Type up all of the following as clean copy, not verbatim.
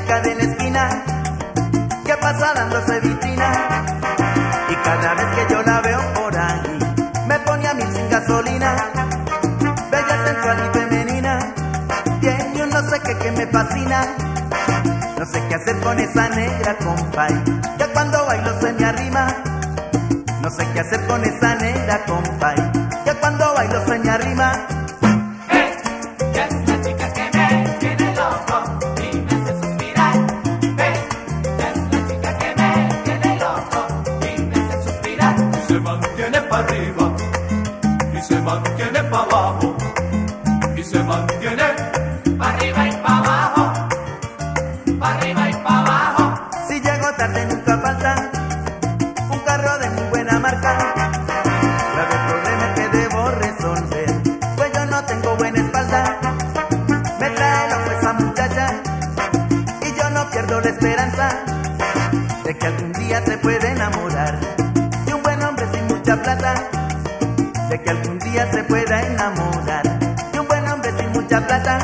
chica de la esquina que pasa dándose vitrina, y cada vez que yo la veo por ahí me pone a mí sin gasolina. Bella, sensual y femenina, tiene un no sé qué que me fascina. No sé qué hacer con esa negra, compay, ya cuando bailo se me arrima. No sé qué hacer con esa negra, compay, ya cuando bailo se me arrima. Se mantiene para arriba y se mantiene para abajo y se mantiene para arriba y para abajo, para arriba y para abajo. Si llego tarde nunca falta un carro de muy buena marca. Grave problema que debo resolver, pues yo no tengo buena espalda. Me trae loco esa muchacha y yo no pierdo la esperanza de que algún día se puede enamorar de un buen hombre sin mucha plata. De que algún día se pueda enamorar de un buen hombre sin mucha plata.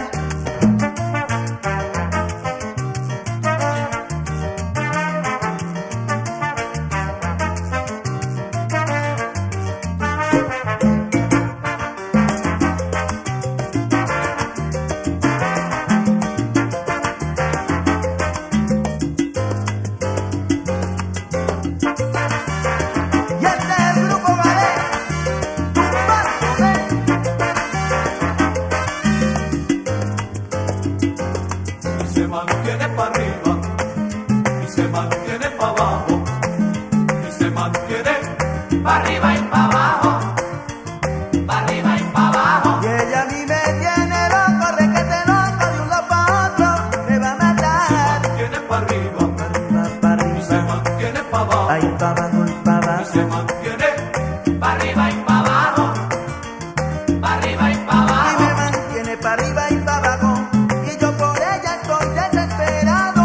se mantiene para arriba y se mantiene para abajo y se mantiene para arriba y para abajo, para arriba y para abajo. Y ella a mí me tiene loco, requete loco, de un lado para otro me va a matar. se mantiene para arriba Para y se arriba, mantiene para abajo ahí para abajo y para y se abajo. mantiene Para arriba y para abajo, para arriba y para Y abajo. me mantiene para arriba y para abajo, y yo por ella estoy desesperado.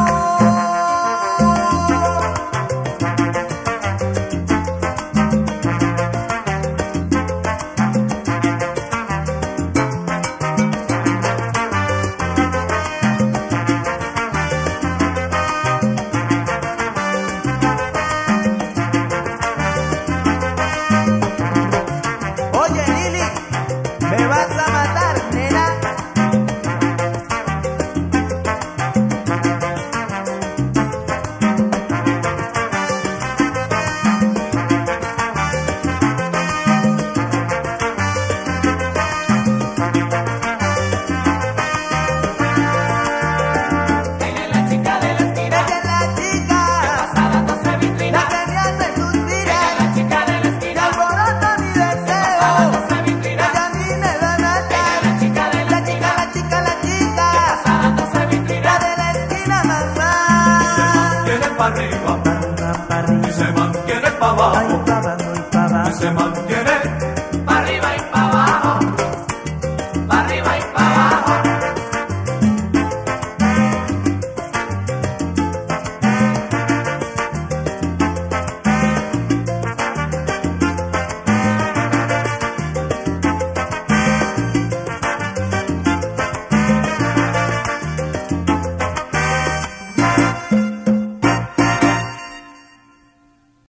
Oye Lili, me vas a matar, nena. Ella es la chica de la esquina, Ella es la chica, pasa dándose vitrina. la que me hace Ella es suspirar, la chica de la que esquina, alborota mi pasa deseo. dándose vitrina. Ella a mí me va a Ella matar. es la chica de la La chica, esquina, la chica, la chica, pasa dándose vitrina. la de la esquina, se mamá. mantiene para arriba Para arriba, para y se arriba, mantiene para ahí abajo para abajo y para y abajo. se mantiene